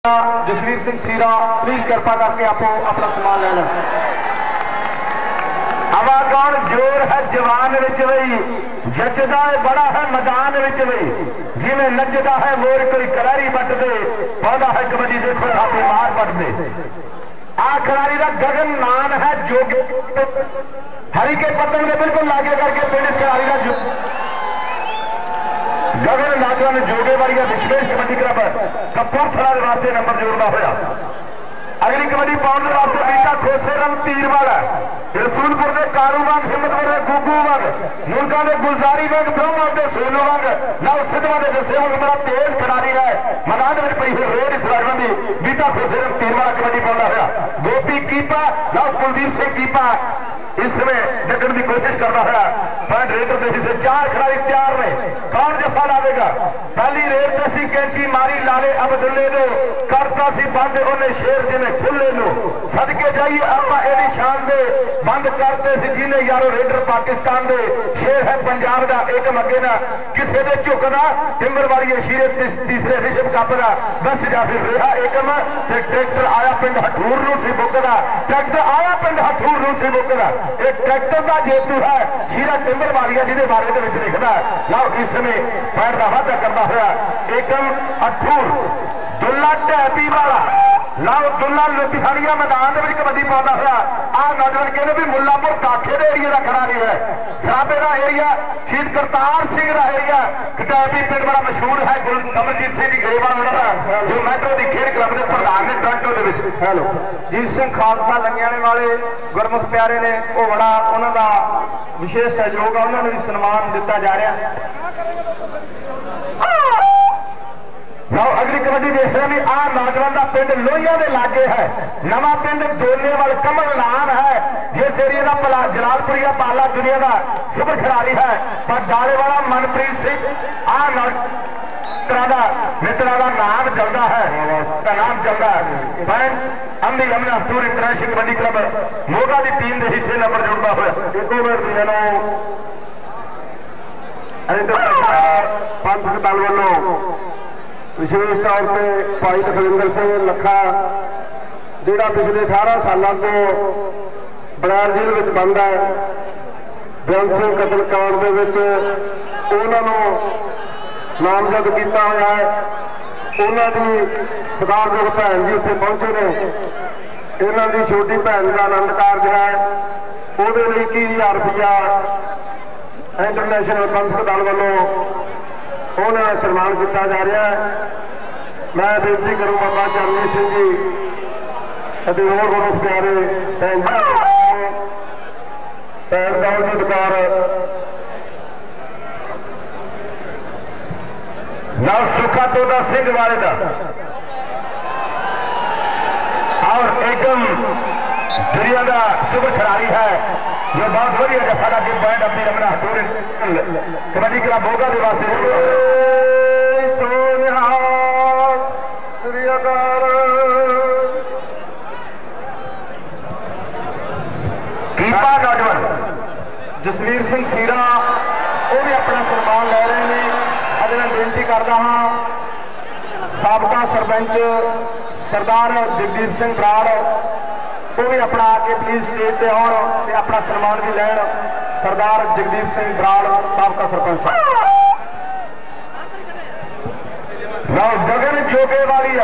जसवीर सिंह सीरा please कृपा करके आपो अपना समान ले लें। हवा कौन जोर है जवान विच वही, जचदा है बड़ा है मैदान विच वही, जिवें नचदा है मोर कोई कलारी बट दे, पौधा है कबड्डी देखो हाथी मार बट दे। आ खिलाड़ी का गगन नाम है जोग हरी के पतन के बिल्कुल लागे करके पिंड इस खिलाड़ी का गगन नागरा ने जोगे वाली विशेष कबड्डी क्लब कपूरथला के वास्ते नंबर जोड़ना होया। अगली कबड्डी पाउंड के वास्ते बीता खोसेरम तीर वाला रसूलपुर के कारू वांग, हिम्मतपुर के गुगू वांग, मुल्का के गुलजारी वांग, ब्रह्म के सोनू वांग, नव सिद्धवा के जसे वांग बड़ा तेज खिलाड़ी है। मैदान में पई हुई रेड इस राजवन की बीता खोसेरम तीर वाला कबड्डी पाउंड होया। गोपी कीपा नव कुलदीप सिंह कीपा इसमें डकन की कोशिश करना है। पॉइंट रेटर देखी से 4 खिलाड़ी तैयार ने, कौन जफा लावेगा। पहली रेड पे सी कैंची मारी लाले अब्दुल्ले नो, करता सी बंद उन्हें शेर जिन्हें खुले नो, सदके जाइए अपा एडी शान दे बंद करते सी जिन्हें यारो रेडर पाकिस्तान दे, शेर है पंजाब का एक मगे ना किसी दे झुकदा, टिंबर वाली अशीरे तीसरे विश्व कप का बस जा फिर रहा एकम ते ट्रैक्टर आया पिंड हठूर नूं सी बुकदा, ट्रैक्टर आया पिंड हठूर नूं सी बुकदा। एक ट्रैक्टर का जेतू है शीरा टिंबर वालिया जिहदे बारे दे विच लिखदा लो इस समय पैर का वाधा करता हुआ एकम हठूर दुल्ला ढैपी वाला लाओ दुल्ला लुधियानिया मैदान में कबड्डी पाता हुआ। आ नौजवान कहते भी मुल्लापुर दाखे के एरिया का खिलाड़ी है, सराबे का एरिया शहीद करतार सिंह का एरिया कटैपी पिंड बड़ा मशहूर है। कमरजीत सिंह जी गरेवाल उन्होंने जो मैट्रो की खेल क्लब के प्रधान ने टोरंटो के। हेलो जीत सिंह खालसा लंगियाने वाले गुरमुख प्यारे ने वो बड़ा उन्होंने विशेष सहयोग है, उन्होंने भी सन्मान दिता जा रहा है। अगली कबड्डी देख रहे हैं आ नौजवान का पिंड लोहिया के लागे है, नवा पिंड दोनेवाल कमल नाम है, जिस एरिया का भला जलालपुरिया पाला दुनिया का सुपर खिलाड़ी है। पर डाले वाला मनप्रीत सिंह आ मित्रा का नाम चलता है, नाम चलता है। पैंट अमनी अमना tour international kabaddi club Moga की टीम के हिस्से नंबर जुड़ता हुआ एको पंथ दल वालों विशेष तौर पर भाई लखविंदर सिंह लखा जोड़ा पिछले 18 सालों को बड़ैल जेल में बंद है, बेअंत सिंह कतल कांड के उन्होंने नामजद किया हुआ है। उन्होंने सत्कारयोग भैन जी उत्थे पहुंचे ने, इन्हों की छोटी भैन का आनंद कारज है, वो 21,000 रुपया इंटरनेशनल पंथ दल वालों उन्हें सन्मान किया जा रहा है। मैं बेनती करूँ बाबा चरणजीत सिंह जी और गुरमुख प्यारे भैन जी दरबार नव सुखा तोदा सिंह वाले का और एकदम दुनिया का सुपर खिलाड़ी है जो बहुत वधिया जफा लगे बैंड अपनी अमरा हटूर कबड्डी क्लब मोगा के वास्ते कीपा नौजवान जसवीर सिंह सीरा वो भी अपना सन्मान ले रहे हैं। अज मैं बेनती करता हाँ साबका सरपंच सरदार जगदीप सिंह बराड़ वो भी अपना आके प्लीज स्टेज पे आउण ते अपना सन्मान भी लैण। सरदार जगदीप सिंह बराड़ साबका सरपंच गगन जोगे वाली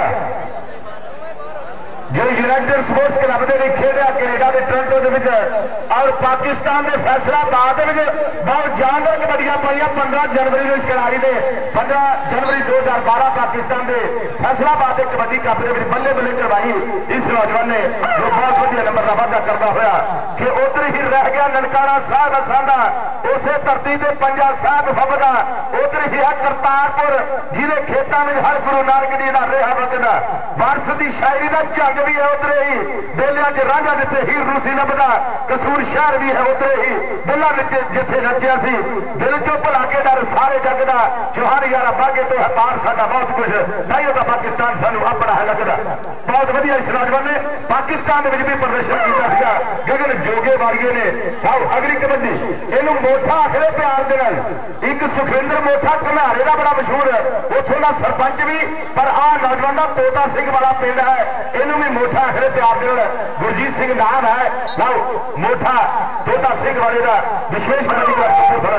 जो यूनाइटेड स्पोर्ट्स क्लब के खेलिया कैनेडा के टोरंटो के और पाकिस्तान के फैसलाबाद बहुत जानदार कबड्डियां पाई 15 जनवरी में इस खिलाड़ी ने 15 जनवरी 2012 पाकिस्तान के फैसलाबाद के कबड्डी कप के बल्ले बल्ले करवाई इस नौजवान ने जो बहुत वधिया नंबर का वाधा करता हुआ कि उधर ही रह गया ननकाना साहब असांदा उसे धरती से पंजा साहब फबदा उधर ही है करतारपुर जिन्हें खेतों में हर गुरु नानक जी का रेहा वगदा वारस की शायरी का झंग भी है उधर ही बेलिया च रांझा जिथे हीर रूसी लभदा कसूर शहर भी है उधर ही बुला जिथे नचिया सी दिल चो भुला के डर सारे जग दा जोहार यारा बागे तो है पार साडा बहुत कुछ नहीं होता पाकिस्तान सानू अपना है लगदा बहुत वधिया इस नौजवान ने पाकिस्तान में भी प्रदर्शन किया गगन जोगे वारिए ने आओ अगली कबड्डी इनू मोठा आखरे प्यार दे नाल एक सुखविंदर मोठा घमारे का बड़ा मशहूर उथों का सरपंच भी पर आ नौजवान का तोता सिंह वाला पिंड है इनू भी मोठा आखरे प्यार दे नाल गुरजीत सिंह नाम है लाओ मोठा तोता सिंह वाले का विशेष कबड्डी का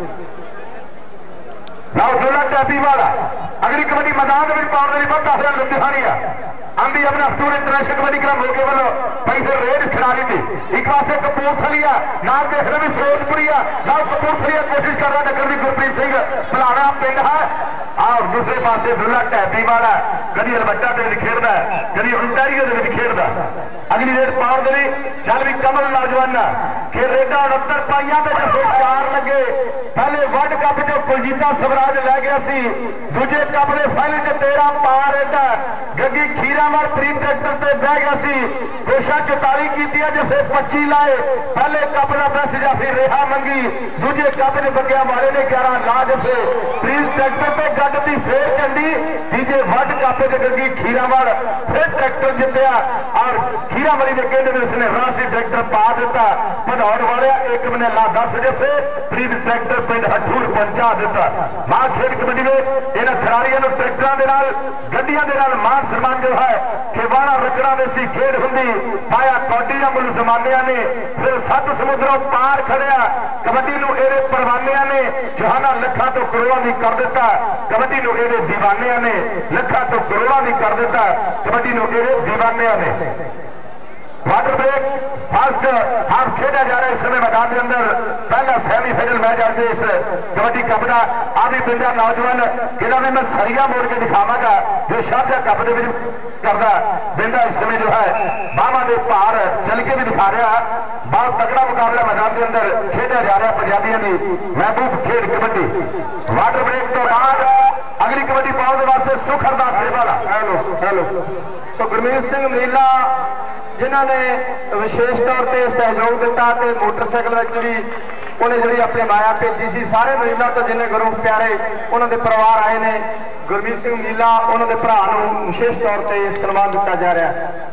लाओ दुल्ला टैपी वाला अगली कबड्डी मैदान में पाउण दे बहुत आखिर लुधियानी है आंधी अपना टूर इंटरनेशनल कबड्डी क्लब मोगे वालों भाई फिर रेड खिलाड़ी थी एक पासे कपूरथलिया नाम देख रहे भी फिरोजपुरिया ना कपूरथलिया कोशिश कर रहा नगर भी गुरप्रीत सिंह फलाना पिंड है और दूसरे पासे दुल्ला टैपी वाला कभी अलबट्टा के खेलता है कभी उंटारियो के खेलता अगली रेड पाउण दे चल भी कमल नौजवान कि रेडा 69 पाइया जैसे 4 लगे पहले वर्ल्ड कप जो कुलजीता स्वराज लै गया सी दूजे कप के फाइनल च 13 पा रेडा गग्गी खीरावाल प्री ट्रैक्टर से बह गया सी कोशा 44 की जैसे 25 लाए पहले कप का बेस्ट जाफी रेहा मंगी दूजे कप ने बग्या वाले ने 11 ला जैसे प्री ट्रैक्टर से गड्ड की फेर चंडी तीजे वर्ल्ड कप के गग्गी खीरावाल फिर ट्रैक्टर जितया और खीरावाली के कहते में उसने राशि ट्रैक्टर पा दिता भदौड़ वाले 1 महीने ला 10 जैसे प्री ट्रैक्टर पिंड हठूर पहुंचा दिता मां खेल कबड्डी में इन्होंने खिलाड़ियों ट्रैक्टरों के नाल गड्डियां दे नाल मान सम्मान जो है कि वाला रकड़ा में सी खेड हुंदी पाया कौडी या मुल जमानिया ने फिर 7 समुद्रों पार खड़िया कबड्डी नूं इहदे परवानिया ने जहाना लखा तो करोड़ों की कर दिता कबड्डी नूं इहदे दीवानिया ने लखा तो करोड़ों की कर दिता कबड्डी नूं इहदे दीवानिया ने वाटर ब्रेक फर्स्ट हाफ खेड़ा जा रहा है इस समय मैदान के अंदर पहला सेमीफाइनल मैच आज इस कबड्डी कप का आदि पिंडा नौजवान जिन्होंने मैं सरिया मोड़ के दिखावागा जो शारजा कप के करता बिंदा इस समय जो है बावा के भार चल के भी दिखा रहा बहुत तगड़ा मुकाबला मैदान के अंदर खेड़ा जा रहा पंजाबियों की महबूब खेड कबड्डी वाटर ब्रेक तो बाद अगली कबड्डी पाउण दे वास्ते सुख अरदास सेवाला हेलो हेलो सो गुरमीत सिंह नीला जिन्होंने विशेष तौर पर सहयोग दिता मोटरसाइकिल भी उन्हें जी अपनी माया भेजी सी सारे मरीजा तो जिन्हें गुरु प्यारे उन्होंने परिवार आए ने गुरमीत सिंह नीला उन्होंने भरा विशेष तौर पर सन्मान दिता जा रहा है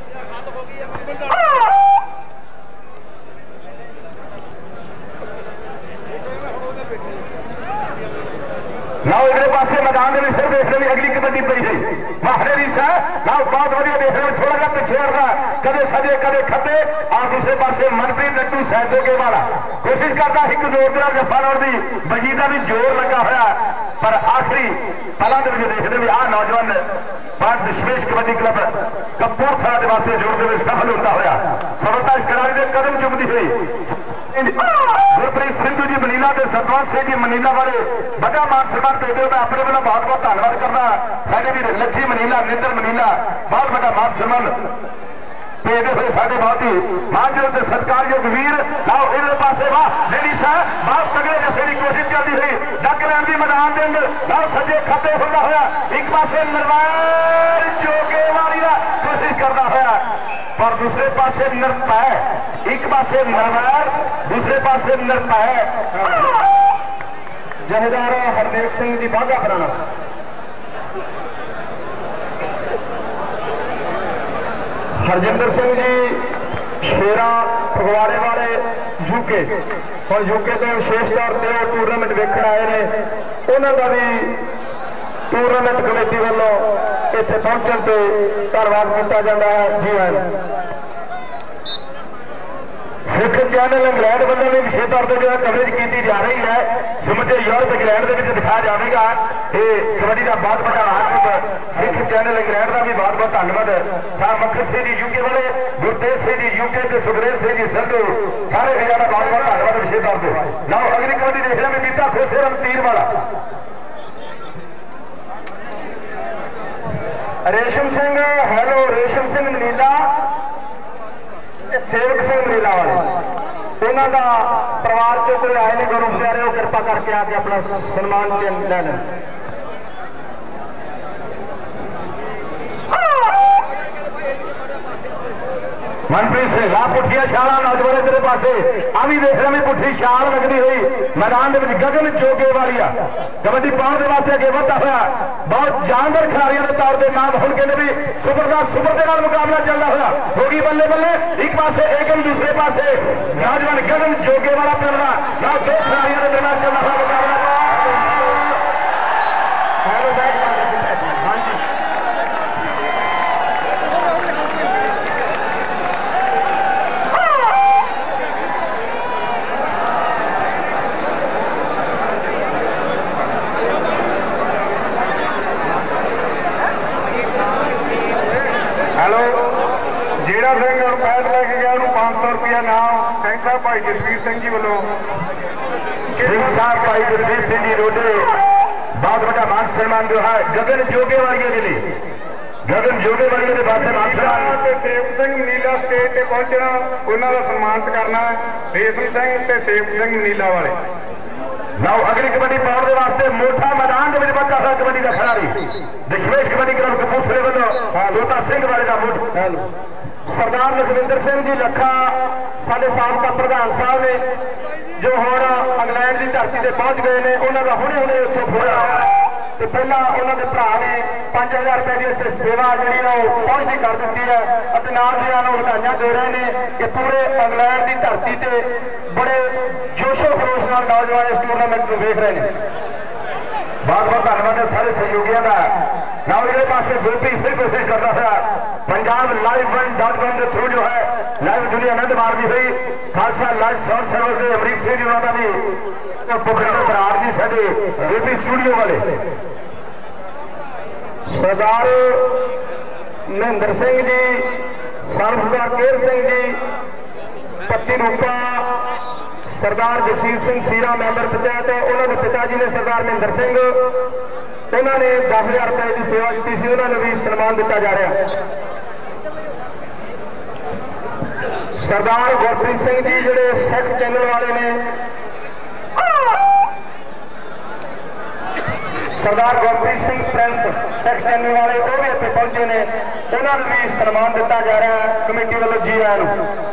लाओ इधर पासे मैदान में फिर देख रहे अगली कबड्डी पई गई माहरे रीसा लाओ बहुत बढ़िया देख रहे थोड़ा सा पिछे हटना कदे सजे कदे खब्बे और दूसरे पासे मनप्रीत नट्टू सैदोगे वाला कोशिश करता एक जोर के जफा लाउण दी बजीदा भी जोर लगा होया पर आखिरी पलों के देखते भी आ नौजवान बाद विशेष कबड्डी क्लब कपूरथला के वास्ते जोड़ते हुए सफल होता होया सफलता इस खिलाड़ी ने कदम चुमती हुई गुरप्रीत सिंधु जी मनीला के सतवंत सिंह जी मनीला वाले बड़ा मान सम्मान देते हुए मैं अपने वालों बहुत बहुत धन्यवाद करना साढ़े भी लक्खी मनीला निंदर मनीला बहुत बड़ा मान सम्मान देते हुए साढ़े बहुत ही मानयोग सत्कारयोग वीर लाओ इधर पासे वाह लेडी साहब बहुत तगड़े जफे की कोशिश चलती हुई डक लैन की मैदान के अंदर लाओ सजे खब्बे होता होया एक पासे नरवैर जोगे वाली कोशिश करता होया पर दूसरे पासे निरपै एक पासे नरवैर दूसरे पासे निरपै जहेदार हरनेक सिंह जी बाघा पुराना हरजिंदर सिंह जी शेरा फगवाड़े वाले यूके और यूके के विशेष तौर पर टूरनामेंट वेखण आए ने उन्होंने भी टूरनामेंट कमेटी वालों इतने पहुंचने पर धन्यवाद किया जाता है जी हाँ सिख चैनल इंग्लैंड वालों भी विशेष तौर पर जो कवरेज की जा रही है समूचे यूरोप इंग्लैंड के दिखाया जाएगा ये कबड्डी का बहुत बड़ा आर्थिक सिख चैनल इंग्लैंड का भी बहुत बहुत धन्यवाद सर मखर सिंह जी यूके वाले गुरतेज सिंह जी यूके के सुखदेव सिंह जी संधू सारे वीरों का बहुत बहुत धन्यवाद विशेष तौर पर लाओ अगली कबड्डी देख रहे हैं बीता खोसेरम तीर वाला रेशम सिंह हेलो रेशम सिंह नीला सेवक सिंह नीला वाले उन्होंने परिवार चो कोई आए नहीं गुरु प्यारे वो कृपा करके आके अपना सन्मान चिन्ह ले लें मनप्रीत सिंह आ पुठिया छाला नौजवान तेरे पासे आ भी देख रहे पुठी छाल लगती हुई मैदान के गगन जोगे वाली कबड्डी पाने के वास्ते अगे बढ़ता हुआ बहुत जानदार खिलाड़ियों के तौर पर नाम होने के भी सुपर के मुकाबला चलता हुआ होगी बल्ले बल्ले एक पास एकम दूसरे पास नौजवान गगन जोगे वाला पिलवा दो खिलाड़ियों के दरमियान चलता हुआ मुकाबला। भाई जसवीर सिंह जी वालों भाई जसवीर सिंह जी रोडे बहुत बड़ा मान सम्मान जो है गगन जोगे वाली के लिए गगन जोगे वाली के पास मान सम्मान सेवक सिंह नीला स्टेज पे पहुंचना उन्हों का सम्मानित करना रेशम सिंह ते सेवक सिंह नीला वाले नाउ अगली कबड्डी पाने के वास्ते मोटा मैदान के बचा हुआ कबड्डी का खिलाड़ी दशमेश कबड्डी क्लब कपूरथले वालों लोटा सिंह वाले का मोटा सरदार लखविंदर सिंह जी लखा साडे साबका प्रधान साहब ने जो हुण इंग्लैंड की धरती से पहुंच गए हैं उन्होंने हुणे हुणे उत्थों फोड़ा तो पहला उन्होंने भरा ने 5000 रुपए की सेवा जी पहुंचती कर दी है नाल बधाइयां दे रहे हैं कि पूरे इंग्लैंड की धरती से बड़े जोशो खरोश नाल नौजवान इस टूरनामेंट को देख रहे हैं। बहुत बहुत धन्यवाद है सारे सहयोगियों का। ना मेरे पास गोपी फिर कोशिश करता था पंजाब live1.com के थ्रू जो है लाइव दुनिया आनंद मारती हुई खालसा लाइव साउंड सर्विस के अमरीक सिंह जी उन्होंने भी प्रोफेसर बराड़ जी साडे गोपी स्टूडियो वाले सरदार महेंद्र सिंह जी सरदार केर सिंह जी पत्ती रूपा सरदार जगसीर सिंह सीरा मैंबर पंचायत उन्होंने पिता जी ने सरदार महेंद्र सिंह उन्होंने 10,000 रुपए की सेवा दी सी उन्होंने भी सम्मान दिता जा रहा है। सरदार गुरप्रीत सिंह जी जोड़े सिख चैनल वाले ने सरदार गुरप्रीत सिंह प्रिंस सिख चैनल वाले वो भी इतने पहुंचे ने उन्होंने भी सम्मान दिता जा रहा है कमेटी वालों जी आया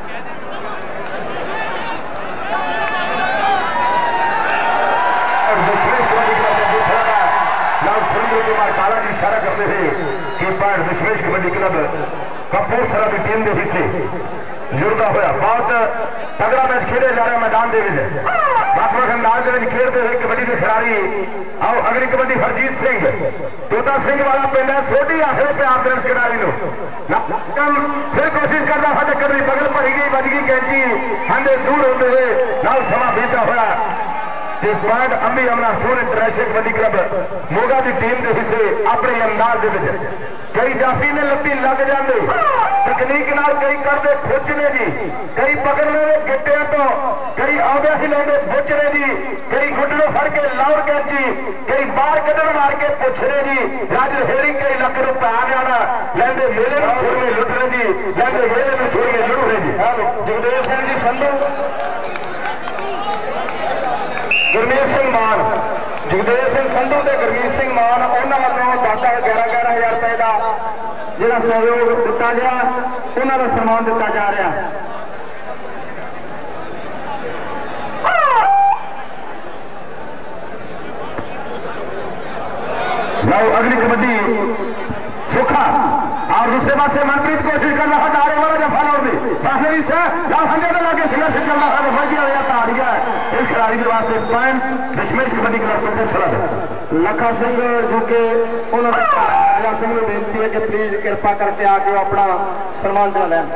काला जी इशारा करते थे कि दशमेश कबड्डी क्लब कपूरथला की टीम के हिस्से जुड़ता हुआ बहुत तगड़ा मैच खेले जा रहा मैदान के वक्-वक् अंदाज खेलते हुए कबड्डी के खिलाड़ी आओ अगली कबड्डी हरजीत सिंह तोता सिंह वाला पिंड है सोडी आखिर प्यार दे खिलाड़ी फिर कोशिश करता था कबड्डी बगल भरी गई बज गई कैंची हांडे दूर होते हुए नाल समा बीता हुआ पॉइंट अम्मी अमना tour international kabaddi club Moga की टीम के हिस्से अपने अंदाज के कई जाफी ने लत्ती लग जाते तकनीक नाल कई करते खुचने जी कई पकड़ने गिट्टिया तो कई आगे हिलाने बुचने जी कई गुड्डे फड़ के लाउड कैची कई बाहर कदम मार के पुछने जी राज हेरी कई लख रुपए आ जाना लैंदे मेले में सुर में लुटने जी लैंदे मेले में सुर में लुटने जी जगदेव सिंह जी संधू गुरमीत सिंह मान जगदेव सिंह संधू ते गुरमीत सिंह मान उन्होंने वालों 11,000 रुपए का जो सहयोग दिता गया उन्होंने सम्मान दिता जा रहा। लो अगली कबड्डी सुखा और दूसरे पास मनप्रीत कोशिश कर रहा नारे वाला जफा लौटी बाहरी से लाल हंगे के लागे सिला से चल रहा है भाई आ जाता आ गया इस खिलाड़ी के वास्ते पॉइंट दशमेश कबड्डी क्लब कपूरथला लखा सिंह जो कि उन्होंने राजा सिंह ने बेनती है कि प्लीज कृपा करके आके अपना सम्मान दिला लें।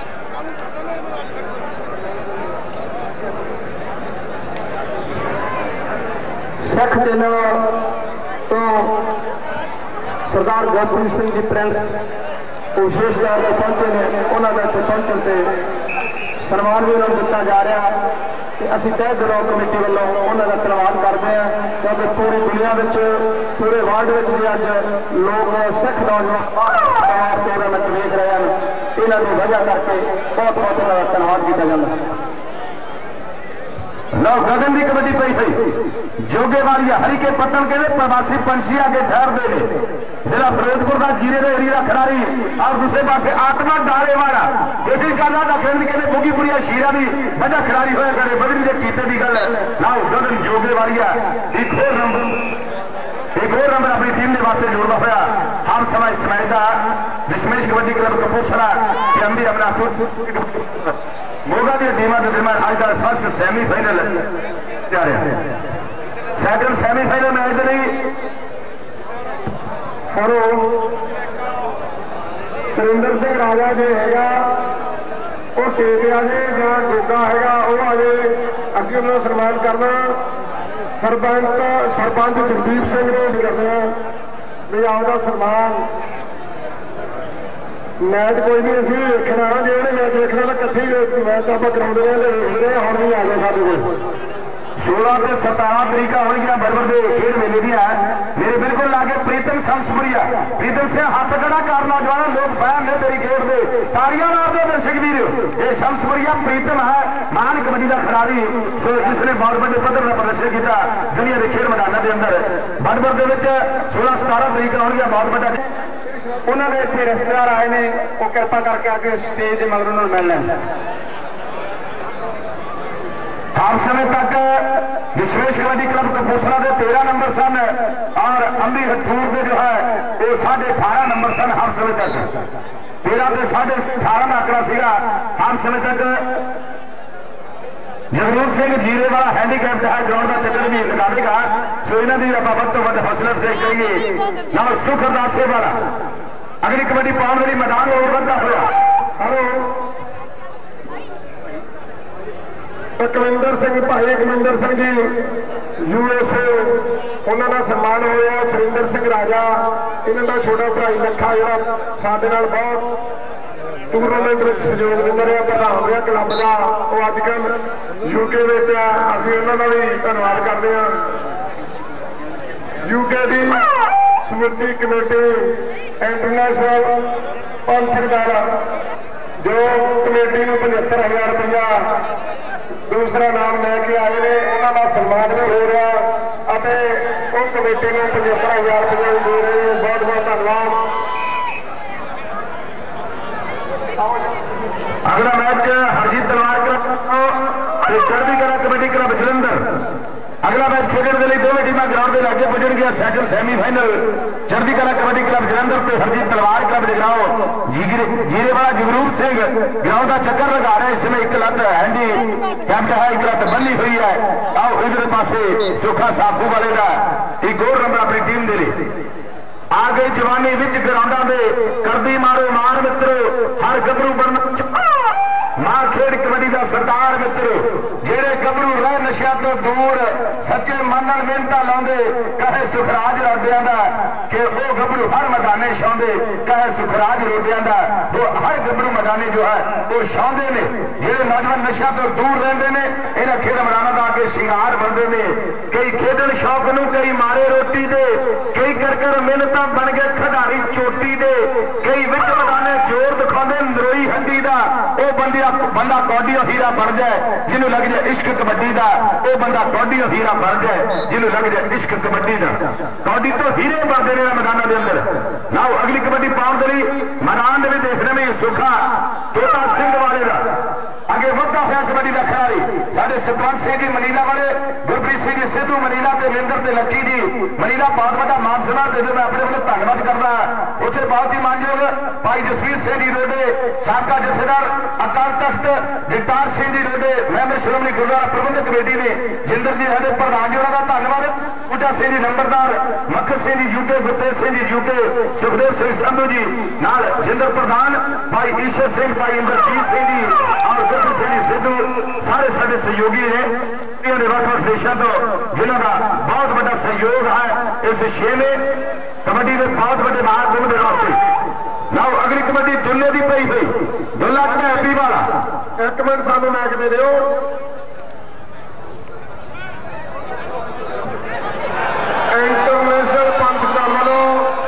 सिख चैनल तो सरदार गुरप्रीत सिंह जी प्रिंस विशेष तौर पर पहुंचे ने उन्होंने इतने पहुंचने से सम्मान भी उन्होंने दिता जा रहा कि असी तय दिलों कमेटी वालों उन्होंने धन्यवाद करते हैं क्योंकि पूरी दुनिया में पूरे वर्ल्ड में भी अज लोग सिख नौजवान टूरनामेंट देख रहे हैं इन्हों की वजह करके बहुत बहुत धन्यवाद किया जाता है। लो गगन की कबड्डी पई हुई जोगे वाली हरी के पत्तन कहते प्रवासी पंछी आगे ठहरते हैं। जिला फिरोजपुर का जीरे के एरिया का खिलाड़ी और दूसरे पासे आत्मा डाले वाला कोशिश कर रहा था खेलने के लिए बुगीपुरिया शीरा भी बड़ा खिलाड़ी होया करे बदली के कीते की गल लाओ गगन जोगे वाली एक और नंबर अपनी टीम के वास्ते जोड़ता होया हर समय इस मैच का दशमेश कबड्डी क्लब कपूरथला के अंबी अपना मोगा दी टीमों के दरम्यान आज का फर्स्ट सैमीफाइनल जा रहा है। सैकंड सैमीफाइनल मैच के लिए सुरिंदर सिंह राजा जो है वो स्टेज पे आजे जो गोगा है वो आजे असं उन्होंने सन्मान करना सरपंच जगदीप सिंह ने करते हैं भी आपका सन्मान मैच कोई नहीं असं देखना जो उन्हें मैच देखना तो कट्ठे मैच आप ग्राउंड में देखते रहे हम भी आ गए साढ़े को 16 से 17 तरीका हो गया बरबर के खेल मेले दी है मेरे बिल्कुल लागे प्रीतम संसपुरिया प्रीतम से हाथ खड़ा कर नौजवान लोग फैन ने तेरी खेल दे तालियां मार दो दर्शक वीर ये शमसपुरिया प्रीतम है महान कबड्डी का खिलाड़ी सो जिसने बहुत बड़े पद्धर का प्रदर्शन किया दुनिया के खेल मैदानों के अंदर बरबर के 16-17 तरीका हो गया बहुत बड़ा उन्होंने इतने रिश्तेदार आए ने वो कृपा करके आके स्टेज के मगर उन्होंने मिलना हाल समय तक दशमेश कबड्डी क्लब कपूरथला के 13 नंबर सन और अंबी हथूर के जो है वो 18.5 नंबर सन हर समय तक 13 से 18.5 का आंकड़ा सीगा हर समय तक जगरूप सिंह जीरे वाला हैंडीकैप्ड है ग्राउंड का चक्कर भी लगाएगा सो इन्हों की आप वध तो वध हौसला से करिए ना सुख अरदासे वाला अगली कबड्डी पाने वाली मैदान और बढ़ता हुआ कविंदर सिंह भाई कविंदर सिंह जी USA उन्होंने सम्मान होया सुरिंदर सिंह राजा इन्हों का छोटा भाई लखा जो साढ़े बहुत टूरनामेंट में सहयोग दिता रहा प्रधान रहा क्लब का वो अजकल UK असं उन्होंने भी धन्यवाद करते हैं UK की समूची कमेटी इंटरनेशनल पंथक दल जो कमेटी में 75,000 रुपया दूसरा नाम लैके आए ने उन्होंने सम्मान भी हो रहा कमेटी में 75,000 रुपया भी दे रहे हैं बहुत बहुत धन्यवाद। अगला मैच हरजीत तलवार क्लब चढ़ती कला कबड्डी क्लब जलंधर अगला मैच खेलने के लिए दोनों टीम ग्राउंड के लागे पुजन गया सैकंड सैमीफाइनल चढ़ती कला कबड्डी क्लब जलंधर तो हरजीत तलवार क्लब जगराओ जीरे वाला जगरूप सिंह ग्राउंड का चक्कर लगा रहे हैं इसमें एक लत हैंडी कैप्ट है एक लत बनी हुई है आओ इधर पासे सुखा साफू वाले का एक और नंबर अपनी टीम दे लिए आ गई जवानी विच ग्राउंडा दे करदी मारो मान मित्रो हर गबरू बनना मां खेड कबड्डी का सरदार मित्रो जेड़े गबरू रह नशिया तो दूर सच्चे मन नाल मिहनतां लाउंदे कहे सुखराज रोडियां दा कि वो गबरू हर मैदाने छाउंदे कहे सुखराज रोडियां दा वो हर गबरू मैदाने जो है वो छाउंदे ने जेड़े नौजवान नशिया तो दूर रहंदे ने इन्हां खेड मैदानां दा आगे शिंगार बनदे ने कई खेडण शौक नूं कई मारे रोटी दे कई कर मिहनतां बन गए खिडारी चोटी दे कई विच मैदाने जोर दिखाउंदे नरोई हड्डी दा वो बंदा कौडी हीरा बन जाए जिन्हों लग जाए इश्क कबड्डी का वो बंदा कौडी हीरा बन जाए जिन्हों लग जाए इश्क कबड्डी का कौडी तो हीरे बनते हैं मैदानों के अंदर ना अगली कबड्डी पाउन के लिए मैदान भी देखने में सुखा तोता सिंह वाले का अगे वधा हुआ कबड्डी का खिलाड़ी साढ़े सतवंत सिंह जी मनीला वाले गुरप्रीत सिंह जी सिद्धू मनीला देवेंद्र ते लक्की जी मनीला बहुत बड़ा मान सम्मान देते मैं अपने वालों धन्यवाद करता उसे बहुत ही मानयोग भाई जसवीर सिंह जी रोडे साबका जथेदार अकाल तख्त जगतार सिंह जी रोडे मैंबर श्रोमणी गुरुद्वारा प्रबंधक कमेटी ने जिंदर जी साढ़े प्रधान जी का धन्यवाद बूटा सिंह जी नंबरदार मक्खर सिंह जी यूके गुरतेज सिंह जी यूके सुखदेव सिंह संधू जी नाल जिंदर प्रधान भाई ईश्वर सिंह भाई इंद्रजीत सिंह जी और गुरप्रीत सिंह जी सिद्धू सारे साढ़े सहयोगी ने वक् देशों तो जिन्हों का बहुत बड़ा सहयोग है इस छे में कबड्डी के बहुत बड़े महाकुंभ के वास्ते नाउ अगली कबड्डी दुल्ले की पई हुई दुल्ला ढैपी वाला एक मिनट सानू मैच दे दिओ इंटरनेशनल पंथ दल वालों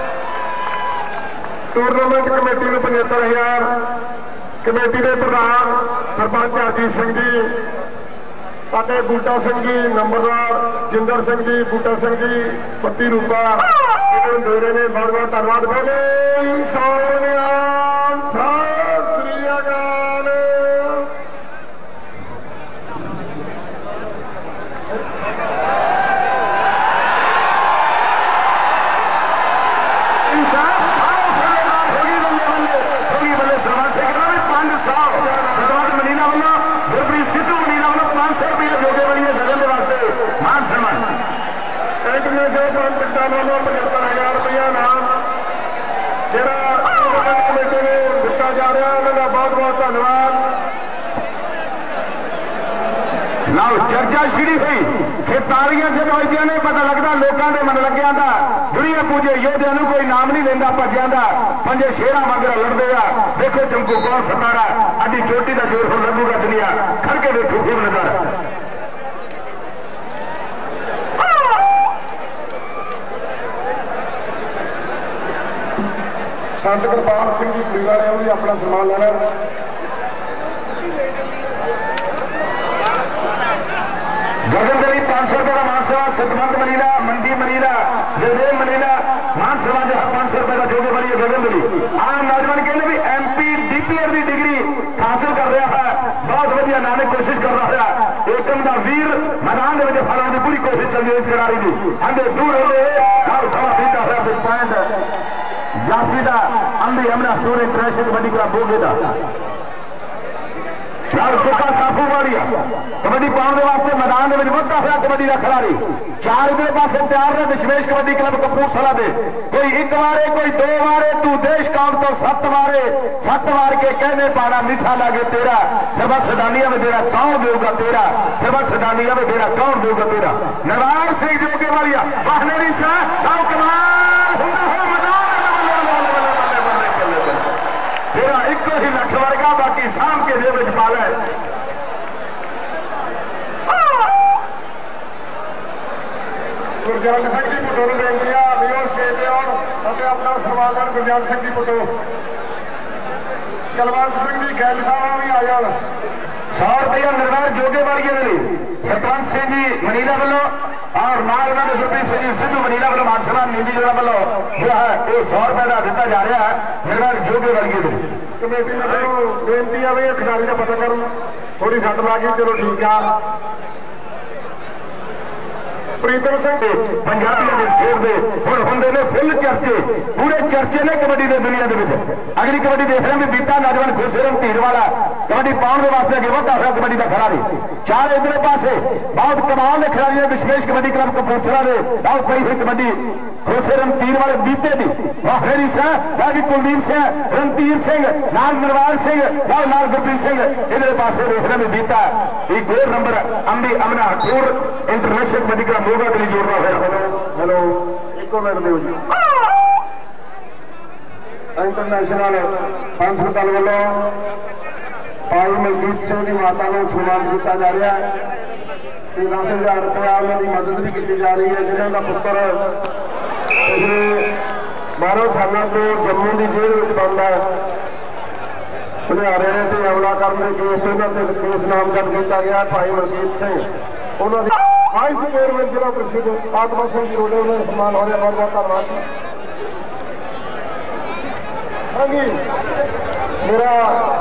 टूरनामेंट कमेटी को 75,000 कमेटी के प्रधान सरपंच हरजीत सिंह जी ਅਤੇ ਬੂਟਾ ਸਿੰਘ ਜੀ ਨੰਬਰਦਾਰ ਜਿੰਦਰ ਸਿੰਘ ਜੀ, ਬੂਟਾ ਸਿੰਘ ਜੀ 32 ਰੂਪਾ ਇਹਨਾਂ ਨੂੰ ਦੇ ਰਹੇ ਨੇ। ਬਹੁਤ ਬਹੁਤ ਧੰਨਵਾਦ। ਬੋਲੇ ਸੋਨਿਆਲ ਸਤਿ ਸ੍ਰੀ ਅਕਾਲ। तकदान वालों 75,000 रुपया नाम जोड़ा कमेटी में दिता जा रहा है। उन्होंने बहुत बहुत धन्यवाद। ਲਓ ਚਰਚਾ ਸ਼ੁਰੂ ਹੋਈ ਖੇਤਾਲੀਆਂ ਜਦੋਂ ਆਈਆਂ ਨੇ ਪਤਾ ਲੱਗਦਾ ਲੋਕਾਂ ਦੇ ਮਨ ਲੱਗਿਆਂ ਦਾ। ਦੁਨੀਆ ਪੂਜੇ ਯੋਧਿਆਂ ਨੂੰ ਕੋਈ ਨਾਮ ਨਹੀਂ ਲੈਂਦਾ ਭੱਜਿਆਂ ਦਾ। ਪੰਜੇ ਸ਼ੇਰਾਂ ਵਾਂਗਰ ਲੜਦੇ ਆ। ਦੇਖੋ ਚਮਕੂ ਕੌਣ ਸਤਾਰਾ ਅੱਡੀ ਚੋਟੀ ਦਾ ਜੋਰ ਹੁਣ ਲੱਗੂਗਾ ਦੁਨੀਆ ਖੜ ਕੇ ਵੇਖੋ ਖੂਬ ਨਜ਼ਾਰਾ। संत कृपाल सिंह जी पुरी वाले भी अपना सन्मान ले लें। गगनदली 500 रुपये का मानसेवा सतवंत मनीला, मनदीप मनीला, जगदेव मनीला मानसेवा जो है 500 रुपये का जोगे वाली गगनदली। आम नौजवान कहने भी MP DPR की डिग्री हासिल कर रहा है। बहुत वधिया नाने कोशिश कर रहा है। एकम का वीर मैदान में फलाने की पूरी कोशिश चल रही है करारी की आंधे दूर हो गए समा पीता हुआ तो पॉइंट जाफरीदा अंबी अमना टूर इंटरनेशनल कबड्डी क्लब बोगेदा सुखा साफू वालिया कबड्डी पाने वास्ते मैदान में वधदा हुआ कबड्डी का खिलाड़ी। चार इधर पासे तैयार है विशेष कबड्डी क्लब कपूरथला दे। कोई एक वारे कोई दो वारे तू देश काम तो 7 वारे 7 वार के कहने पाना मीठा लागे तेरा सबा सदानिया में तेरा कौन देगा तेरा सबा सदानिया में तेरा कौन देगा तेरा। नवार सिंह जोगे वालिया वाहनेरी सा कमाल हुंदा है मैदान तेरा एक ही लख वर्गा बाकी शाम के जेब च पाला है। गुरजंट सिंह जी पुटो को बेनती है भी वो स्टेज पर आउण अते अपना सन्मान लैण। गुरजंट सिंह जी पुटो, कलवंत सिंह जी गैल साहब भी आ जाण। 100 रुपया निर्वार जोगे वाली के लिए सतवंत सिंह जी मनीला वालों और नाल उन्होंने गुरप्रीत सिंह जी सिद्धू मनीला वालों मानसभा नींदी जोड़ा वालों जो है वो 100 रुपये का दिता जा रहा है निर्वार जोगे वाली के लिए। कमेटी मैंबर बेनती है भी खिलाड़ी का पता करूँ थोड़ी सट ला गई चलो ठीक है। प्रीतम सिंह पंजाबियों के खेल दे हुण हुंदे ने फुल चर्चे पूरे चर्चे ने कबड्डी की दुनिया के अगली कबड्डी देख रहे हैं भी बीता नौजवान खुशरम धीर वाला कबड्डी पाने के वास्ते अगे वधा हुआ कबड्डी का खिलाड़ी। चार इधर पासे बहुत कमाल के खिलाड़ी विशेष कबड्डी क्लब कपूरथला के आओ पई हुई कबड्डी खुशरम तीर वाले बीते दी वाहरी सिंह भी कुलदीप सिंह रणधीर सिंह नाल नरवार सिंह नाल गुरप्रीत सिंह इधर पासे देख रहे हैं बीता एक गोल नंबर अंबी अमना tour international kabaddi club Moga के लिए जोड़ रहा है। हेलो एक मिनट दो जी। इंटरनेशनल पंथ दल वालों भाई मलकीत सिंह की माता को सम्मानित किया जा रहा है। 10,000 रुपया उन्होंने मदद भी की जा रही है जिन्हों का पुत्र पिछले 12 सालों तो जम्मू की जेल में बंद है। हरियाणे से हमला करने के केस उन्होंने केस नामजद किया गया। भाई मलकीत सिंह उन्होंने वाइस चेयरमैन जिला परिषद आत्मा सिंह जी रोडे उन्होंने सम्मान हो रहा। बहुत बहुत धन्यवाद। हाँ जी मेरा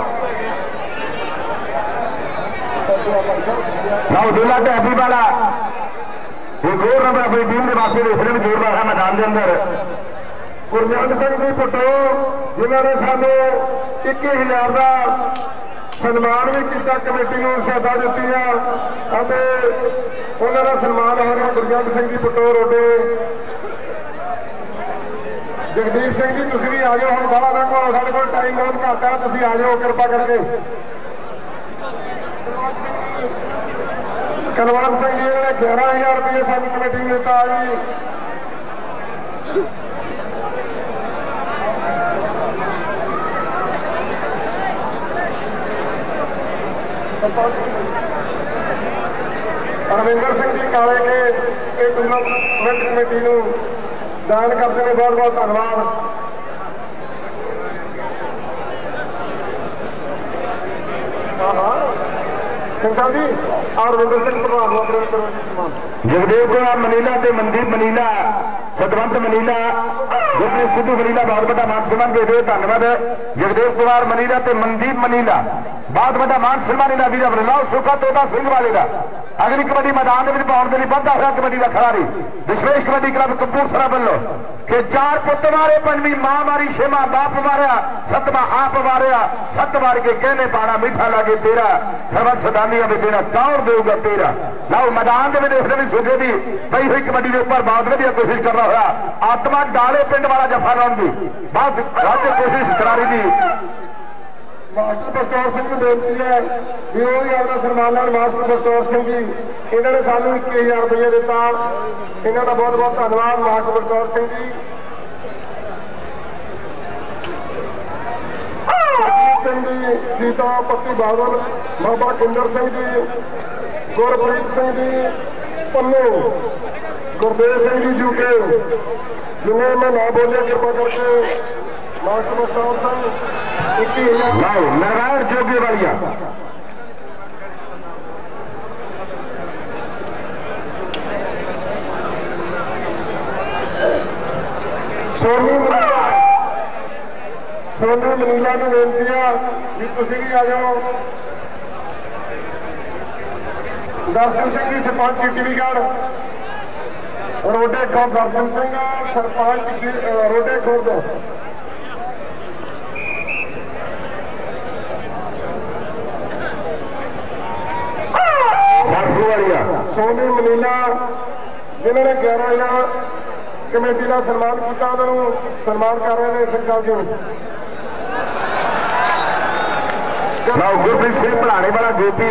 दूल्हा ढाबी वाला एक और नंबर अपनी टीम के वास्ते देखने में जोड़ रहा है मैदान के अंदर गुरजंट सिंह जी पुटो जिन्होंने सानू 21,000 का सन्मान भी किया कमेटी को सदा दी उन्होंने सन्मान हो रहा। गुरजंट सिंह जी पुटो रोडे जगदीप सिंह जी तुम भी आ जाओ हम बाला ना कहो साढ़े को टाइम बहुत घट है तुम आ जाओ कृपा करके। कलवंत सिंह जी इन्होंने 11,000 रुपये सानू कमेटी में दिता भी रविंदर सिंह जी काले के टूर्नामेंट कमेटी को दान करते हैं। बहुत बहुत धन्यवाद। ਸਿੰਘ ਸਾਹਿਬ ਜੀ और रविंदर सिंह प्रधान ਨੂੰ ਆਪਣੇ ਕਰੋ ਜੀ ਸਨਮਾਨ। जगदेव कुमार मनीला ते मनदीप मनीला, सतवंत मनीला, गुरप्रीत सिद्धू मनीला बहुत बड़ा मान सम्मान दे दिओ। धन्यवाद जगदेव कुमार मनीला ते मनदीप मनीला, बहुत बड़ा मान सम्मान इन्हां वीरां वल्लों। लओ सुखा तोता सिंह वाले दा अगली कबड्डी मैदान दे विच पाउण दे लई वधदा होया कबड्डी दा खिलाड़ी विशेष कबड्डी क्लब कपूरथला वल्लों कि 4 पुत मारे, 5वीं मां मारी, 6वां बाप मारिया, 7वां आप मारिया, 7 वार के कहने पाना मीठा लागे तेरा, सर्व सदानियां में देना कौन देगा तेरा। लाओ मैदान में देखते भी सुखे दी पई हुई कबड्डी के उपर बहुत वधिया कोशिश कर रहा होया आत्मा डाले पिंड वाला जफा लाउण दी बहुत राज कोशिश करा रही थी। मास्टर बखतौर सिंह ਨੂੰ ਬੇਨਤੀ ਹੈ ਵੀ ਉਹ ਵੀ ਆਪਦਾ ਸਨਮਾਨ ਲੈਣ। ਮਾਸਟਰ ਬਖਤੌਰ ਸਿੰਘ ਜੀ ਇਹਨਾਂ ਨੇ ਸਾਨੂੰ 21000 ਰੁਪਏ ਦਿੱਤਾ, ਇਹਨਾਂ ਦਾ ਬਹੁਤ ਬਹੁਤ ਧੰਨਵਾਦ ਮਾਸਟਰ ਬਖਤੌਰ ਸਿੰਘ ਜੀ। ਸਰਜੀਤ ਸਿੰਘ ਜੀ, ਸੀਤਾ ਪੱਤੀ ਬਾਦਲ, ਬਾਬਾ ਕਿੰਦਰ ਸਿੰਘ ਜੀ, ਗੁਰਪ੍ਰੀਤ ਸਿੰਘ ਜੀ ਪੰਨੂ, ਗੁਰਦੇਵ ਸਿੰਘ ਜੀ ਜੂਕੇ, ਜਿਵੇਂ ਮੈਂ ਨਾ ਬੋਲਿਆ ਕਿਰਪਾ ਕਰਕੇ मास्टर बखतौर सिंह 21,000। नारायण जोगे वालिया सोनी मनीला ਨੂੰ ਬੇਨਤੀ ਆ ਵੀ ਤੁਸੀਂ ਵੀ ਆ ਜਾਓ। ਦਰਸ਼ਨ ਸਿੰਘ ਜੀ ਸਰਪੰਚ ਟੀਵੀਗੜ੍ਹ, ਰੋਡੇ ਖੁਰਦ ਦਰਸ਼ਨ ਸਿੰਘ ਸਰਪੰਚ ਰੋਡੇ ਖੁਰਦ, सोनी मनीला जिन्होंने 11,000 कमेटी का सन्मान किया, उन्होंने सन्मान कर रहे हैं सिंह साहब जी। गुरप्रीत सिंह भलाने वाला गोपी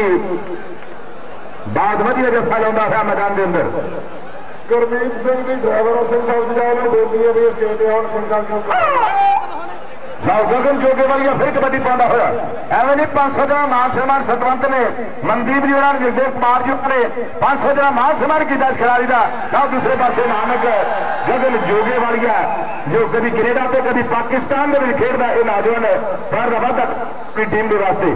बहुत वधिया जफा लाउंदा है मैदान के अंदर। गुरमीत सिंह जी ड्राइवर सिंह साहब जी का उन्होंने बेनती है भी स्टेज पे आउण सिंह साहब जी। लाओ गगन जोगे वाली फिर कबड्डी पाता होया एवं नहीं 500 जना मान सम्मान सतवंत ने मनदीप जी उन्होंने जगदेव कुमार जी ने 500 जना मान सम्मान किया इस खिलाड़ी का। लाओ दूसरे पासे नानक गगन जोगे वाली जो कभी कनेडा तो कभी पाकिस्तान के खेलता है नौजवान बाहर का वाधा अपनी टीम के वास्ते।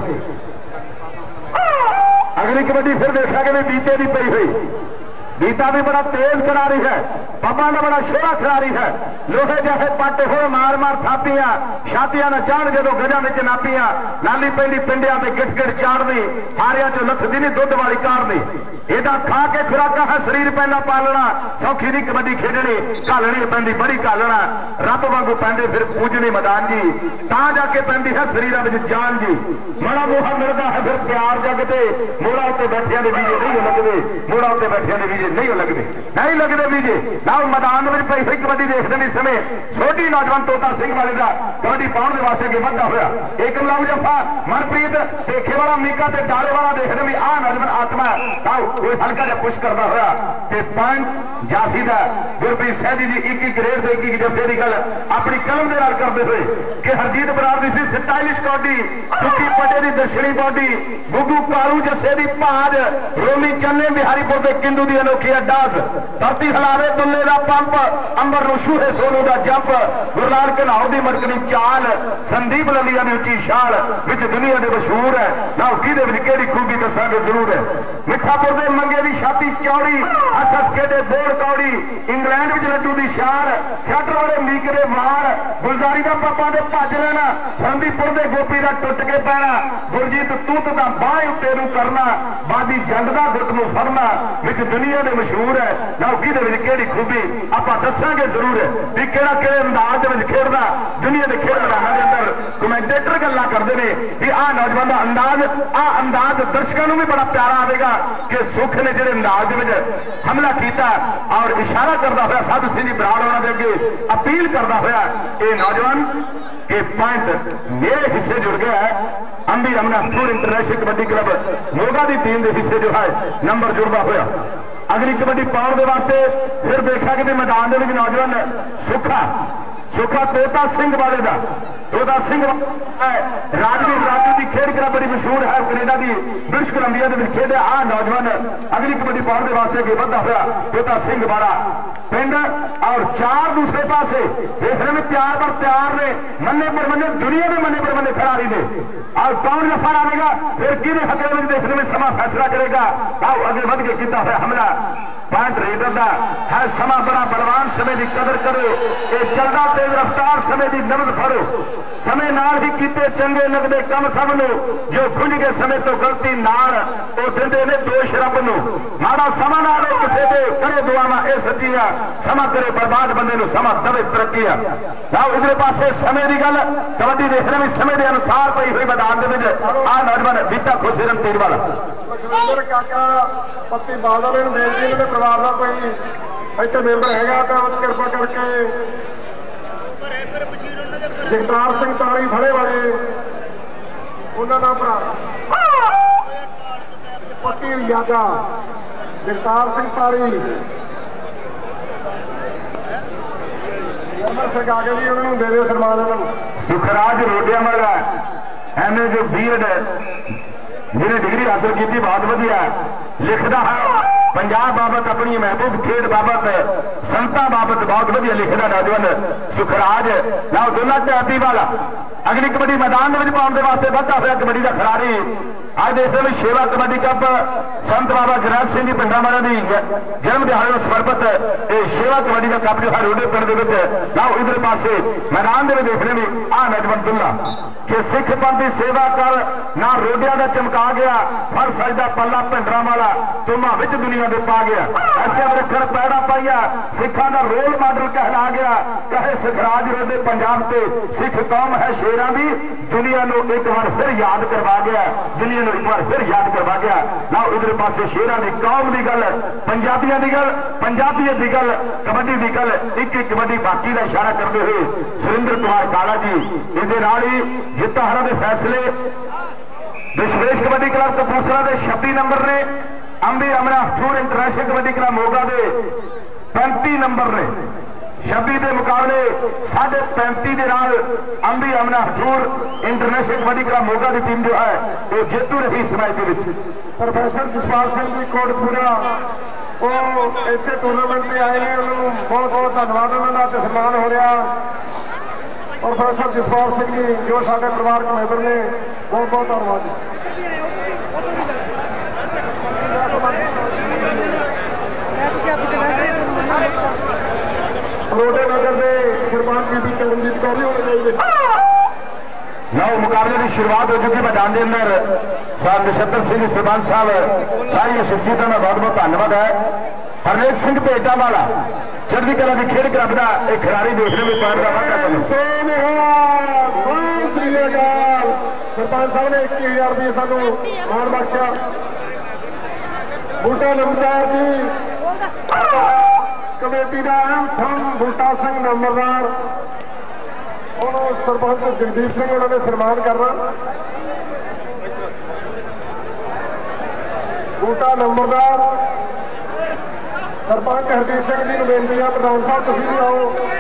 अगली कबड्डी फिर देखा कि बीते की पई हुई बीता भी बड़ा तेज खिलाड़ी है, पब्बा का बड़ा शोरा खिलाड़ी है। लोहे जैसे पट हो मार मार थापियां छातियां न चाण जो गजा में नापियां लाली पेंदी पिंडिया से गिट गिट चाड़दी हारिया चो लथदी नहीं दुध वाली काढ़दी। एदा खा के खुराका है शरीर पैदा पालना सौखी नहीं कबड्डी खेडनी घालनी पैंदी बड़ी घालना रब वांगू पैंदे फिर पूजनी मैदान जी ता जाके पैंदी है शरीर में जान जी। बड़ा मोहा मिलता है फिर प्यार जगते मोड़ा उत्ते बैठिया के वीजे नहीं लगते, मोड़ा उत्ते बैठिया के वीजे नहीं लगते वीजे। नाउ मैदान में पई हुई कबड्डी देखते इस समय सोढी नौजवान तोता सिंह वाले का कबड्डी पाउण के वास्ते अगे वधदा होया एक लाऊ जफा मनप्रीत पेखे वाला मीका ते डाले वाला देखते भी आ नौजवान आत्मा नाउ कोई हल्का जा पुश करता होया ते पॉइंट जाफी दा गुरप्रीत सैनी जी 1-1 ग्रेड ते 1-1 जफे की गल अपनी कलम दे नाल करदे हुए कि हरजीत बराड़ दी सी स्टाइलिश कबड्डी सुखी पटे दी दर्शनी बॉडी गुगू कालू जस्से दी भाज रोमी चन्ने बिहारीपुर दे किंदू दी अनोखी अड्डास धरती हिलावे दुल्ले दा पंप अंबर नूशू है सोनू दा जंप गुरलाल घनौर दी मटकनी चाल संदीप ललिया दी उच्ची शाल विच दुनिया दे मशहूर है ना किहदे विच किहड़ी खूबी दसांगे जरूर है। मिठापुर दे मंगे दी छाती चौड़ी हस हस के दे बोल कौड़ी इंग्लैंड विच लड्डू दी शाल शटर वाले मीक दे वाल गुलजारी दा पप्पा दे भज लेना संदीपुर दे गोपी दा टुट के पैना गुरजीत तूत दा बाह उत्ते नूं करना बाजी जंग दा गुट नूं फड़ना विच दुनिया दे मशहूर है ना किहदे विच किहड़ी खूबी आपां दसांगे जरूर है भी किहड़ा किहड़े अंदाज दे विच खेडदा दुनिया दे खेल मैदानां दे अंदर कमेंटेटर गल्लां करदे ने भी आ नौजवान दा अंदाज दर्शकां नूं भी बड़ा प्यारा आवेगा कि सुख ने जिहड़े अंदाज दे विच हमला कीता और इशारा करदा होया साधु सिंह जी बराड़ होना दे अगे अपील करदा होया ये नौजवान के पॉइंट मेरे हिस्से जुड़ गया है अंबी रमना tour international kabaddi club Moga की टीम के हिस्से जो है नंबर जुड़ता होया अगली कबड्डी पाउण के वास्ते फिर देखा कि मैदान के नौजवान सुखा तोता सिंह वाले का तोता सिंह राजवीर राजू की खेड कला बड़ी मशहूर है कनेडा की ब्रिटिश कोलंबिया खेड आ नौजवान अगली कबड्डी पाउण के वास्ते अगे बढ़ता हुआ तोता सिंह वाला पिंड और 4 दूसरे पासे देखने में तैयार पर तैयार ने मन्ने पर मन्ने दुनिया में मन्ने पर मन्ने खिलाड़ी ने और कौन जफा आवेगा फिर किने हकले में देखने में समा फैसला करेगा। आओ आगे बढ़ के किया हुआ हमला पॉइंट रेडर का है समा बड़ा बलवान समय की कदर करो ये चलता तेज रफ्तार समय की नब्ज फड़ो समय नाल ही कीते चंगे लगते कम सब नो जो खुंज गए समय तो गलती नाल वो दिंदे ने दोष रब नो माड़ा समा नाल किसी दे करे दुआवां ये सच्ची आ समा करे बर्बाद बंदे नु समा दवे तरक्की आ। आओ इधर पासे समय की गल कबड्डी देखने में समय के अनुसार पई हुई मैदान दे विच आ नौजवान बीता खुशीरन तीर वाला लखविंदर काका पत्ती बादल ने बेनती इन्होंने परिवार का कोई इतने मेंबर है तो कृपा करके जगतार सिंह तारी फड़े वाले उन्होंने भरा पत्ती रियादा जगतार सिंह तारी अमर सिंह आगे जी उन्होंने दे दो सन्मान उन्होंने सुखराज रोडिया वाला एमए जो बीएड जिन्हें डिग्री हासिल की बहुत वधिया लिखता है पंजाब बाबत अपनी महबूब खेड बाबत संतां बाबत बहुत वधिया लिखता नौजवान सुखराज ना दुल्ला ढाबी वाला अगली कबड्डी मैदान में पाने के वास्ते बढ़ता हुआ कबड्डी का खिलाड़ी आज देखते हैं सेवा कबड्डी कप संत बाबा जरनैल सिंह जी पिंडा वाला की जन्म दिहाड़े समर्पित सेवा कबड्डी का कप जो है रोडे पिंड के ना इधर पासे मैदान में देखने में आ नौजवान दुल्ला कि सिख पंथ की सेवा कर ना रोडिया का चमका गया फर सजदा पल्ला भिंडरा वाला तुमा विच दुनिया दे पा गया ऐसे रखन पैड़ा पाइया सिखा का रोल मॉडल कहला गया कहे सिखराज रोडे पंजाब ते सिख कौम है शेरां दी दुनिया नूं एक बार फिर याद करवा गया दुनिया नूं एक बार फिर याद करवा गया ना इधर पासे शेरां दी कौम दी गल पंजाबियां दी गल पंजाबीयत दी गल कबड्डी दी गल एक एक कबड्डी बाकी का इशारा करते हुए सुरेंद्र कुमार काला जी इस दे नाल ही जिता हारां दे फैसले विशेष कबड्डी क्लब कपूरथला के 26 नंबर ने अंबी अमरा tour international kabaddi club Moga के 35 नंबर ने 26 के मुकाबले 35.5 के नाल अंबी अमरा tour international kabaddi club Moga की टीम जो है वो जेतू रही इस मैच के प्रोफेसर जसपाल सिंह जी कोटपुरा वो इतने टूरनामेंट से आए हैं उन्होंने बहुत बहुत धन्यवाद उन्होंने सम्मान हो रहा प्रोफेसर जसपाल सिंह जी जो साडे परिवारक मैंबर ने बहुत बहुत धन्यवाद जी। रोडे नगर के सरपंच बीबी चरणजीत कौर नौ मुकाबले की शुरुआत हो चुकी मैदान के अंदर साहब नशतर सिंह सरपंच साहब सारी शख्सियतों का बहुत बहुत धन्यवाद है। हरनेक सिंह भेटा वाला चढ़ती कला की खेड क्लब का एक खिलाड़ी देखने में पॉइंट का वादा सरपंच साहब ने 21,000 रुपये सानू मान बख्शा बूटा नंबरदार जी कमेटी का अहम थम बूटा सिंह नंबरदार उन्होंने सरपंच जगदीप सिंह उन्होंने सम्मान करना बूटा नंबरदार सरपंच हरजीत सिंह जी को बेनती है प्रधान साहब तुसीं भी आओ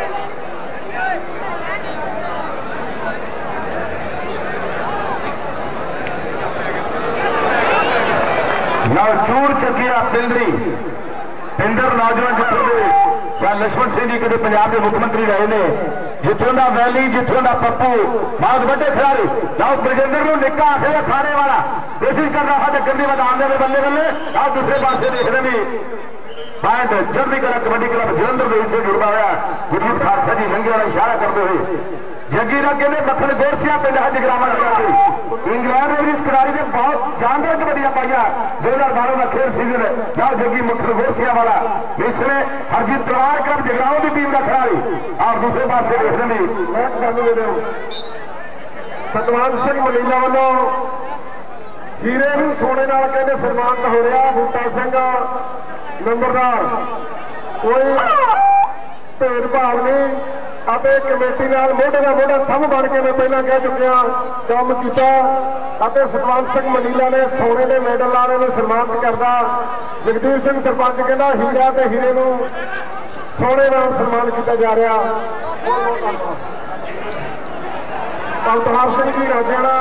चूर चकिया पिंडरी पिंडर नौजवान जितों के लक्ष्मण सिंह जी कदे पंजाब के मुख्यमंत्री रहे ने जितों का वैली जितों का पप्पू बहुत बड़े खिलाड़ी लाओ ब्रजेंद्र को निक्का आखे अखाड़े वाला कोशिश कर रहा है टक्कर की मैदान में बल्ले बल्ले आप दूसरे पास देखने भी पॉइंट चढ़ती कला कबड्डी क्लब जलंधर से जुड़ता हुआ गुरजीत खालसा जी लंघे वाला इशारा करते हुए जग्गी ना कहते मक्खन गोरसिया पिंड है जगरामा इंग्लैंड में इस खिलाड़ी ने बहुत जानदार कबड्डियां पाइया 2012 का खेल सीजन ना जग्गी मक्खन गोरसिया वाला इसमें हरजीत तलवार क्लब जगराओं की टीम का खिलाड़ी और दूसरे पास देखने में मैं सानू दे दो सतवंत सिंह मलीला वालों हीरे नूं सोने नाल कहते सन्मानित हो रहा बूटा सिंह नंबरदार कोई भेदभाव नहीं कमेटी मोढे का मोढा थंब बन के मैं पहला कह चुकिया काम किया सतवंत सिंह मलीला ने सोने के मेडल वाले को सम्मानित करता जगदीप सिंह सरपंच कहना हीरा ते हीरे नूं सोने नाल सम्मान किया जा रहा बहुत बहुत धन्यवाद। ਅਵਤਾਰ ਸਿੰਘ ਜੀ ਰਾਜੇਣਾ,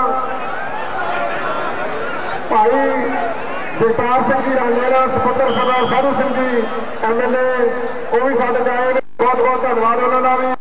ਭਾਈ ਜਗਤਾਰ ਸਿੰਘ ਜੀ ਰਾਜੇਣਾ, ਸਪੁੱਤਰ ਸਰਦਾਰ ਸਾਧੂ ਸਿੰਘ ਜੀ MLA, ਉਹ ਵੀ ਸਾਡੇ ਚ ਆਏ ਨੇ। ਬਹੁਤ ਬਹੁਤ ਧੰਨਵਾਦ ਉਹਨਾਂ ਦਾ ਵੀ।